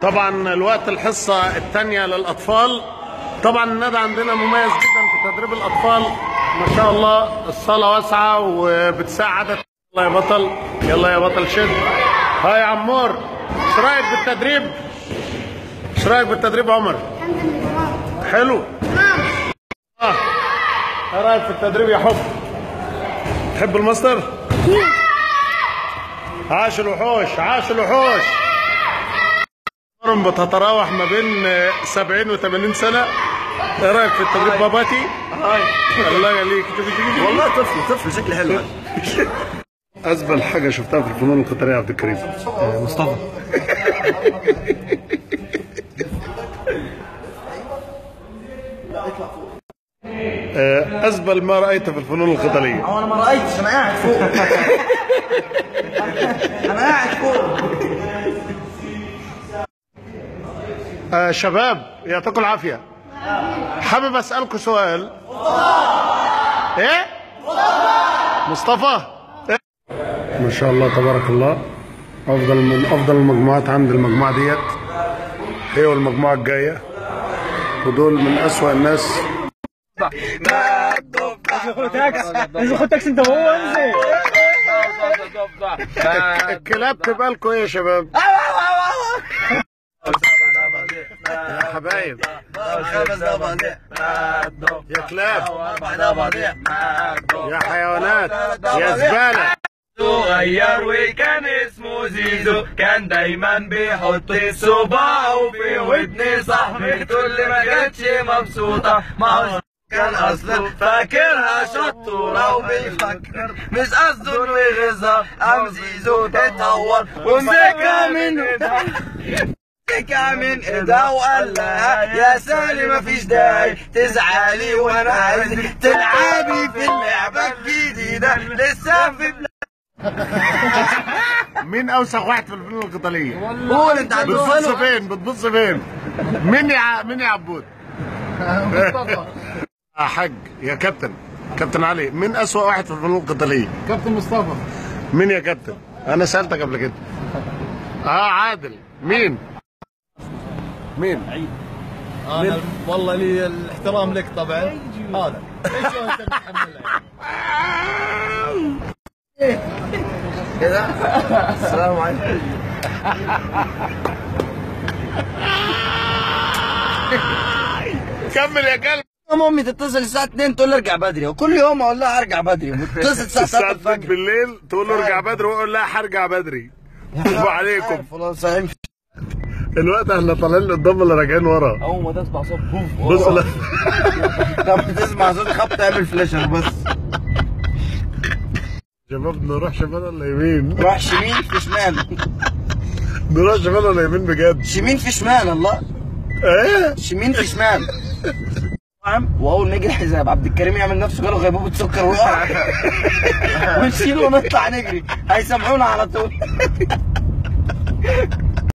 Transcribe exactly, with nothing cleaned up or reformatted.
طبعا الوقت الحصة الثانية للأطفال. طبعا النادي عندنا مميز جدا في تدريب الأطفال، ما شاء الله الصالة واسعة وبتساع عدد. يلا يا بطل، يلا يا بطل شد. ها يا عمور، ايش رايك بالتدريب؟ ايش رايك بالتدريب يا عمر؟ حلو؟ اه ايه رايك في التدريب يا حب؟ تحب الماستر؟ عاش الوحوش، عاش الوحوش. بتتراوح ما بين سبعين وثمانين سنة. ايه رايك في التدريب باباتي؟ هاي الله يخليك. والله طفل طفل شكله حلو. أزبل حاجة شفتها في الفنون القتالية يا عبد الكريم؟ مصطفى. أزبل ما رأيته في الفنون القتالية؟ أنا ما رأيتش، أنا قاعد فوق. أنا قاعد فوق. آه شباب يعطيكم العافية، حابب أسألكم سؤال. إيه؟ مصطفى؟ إيه؟ ما شاء الله تبارك الله، أفضل من أفضل المجموعات عند المجموعة ديت هي والمجموعة الجاية، ودول من أسوأ الناس. انزل خد تاكسي انت وهو انزل. الكلاب تبقى لكم ايه يا شباب؟ يا حبايب يا كلاب يا حيوانات يا زبالة. صغير وكان اسمه زيزو، كان دايما بيحط صباعه في ودن صاحبته اللي ما كانتش مبسوطة معه، كان اصلا فاكرها شطورة وبيفكر مش قصده انه يغيظها. قام زيزو اتهور ومسكها من ايدها، مسكها من ايدها وقال لها يا سالي مفيش داعي تزعلي، وانا عايزك تلعبي في اللعبة الجديدة لسه في بلاد. مين اوسخ واحد في الفنون القتالية؟ قول انت. بتبص فين؟ بتبص فين؟ مين يا مين يا عبود؟ مصطفى. يا حاج يا كابتن، كابتن علي، مين اسوأ واحد في الفنون القتالية؟ كابتن مصطفى. مين يا كابتن؟ انا سألتك قبل كده. اه عادل، مين؟ مين؟ عيد. انا والله لي الاحترام لك طبعا. هذا ليش انت بتحملها؟ كده السلام عليكم. كمل يا كلب. امي تتصل الساعة اتنين تقول لي ارجع بدري، وكل يوم اقول لها ارجع بدري، وتتصل الساعة الساعة تلاتة اتنين الفجر بالليل تقول له ارجع بدري، ويقول لها هرجع بدري. برافو عليكم. فلان صحيح. الوقت احنا طالعين قدام ولا راجعين ورا؟ اول ما تسمع صوت بوف بص لا. لما تسمع صوت خبط اعمل فلاشر بس. شباب نروح شمال ولا يمين؟ روح شمين في شمال. نروح شمال ولا يمين بجد؟ شمين في شمال. الله ايه؟ شمين في شمال. واول ما يجي الحزام عبد الكريم يعمل نفسه جاله غيبوبة سكر ويقع ونشيله ونطلع نجري، هيسامحونا على طول.